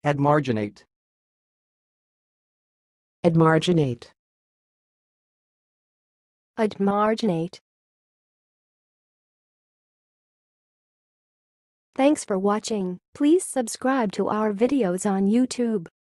Admarginate. Admarginate. Admarginate. Thanks for watching. Please subscribe to our videos on YouTube.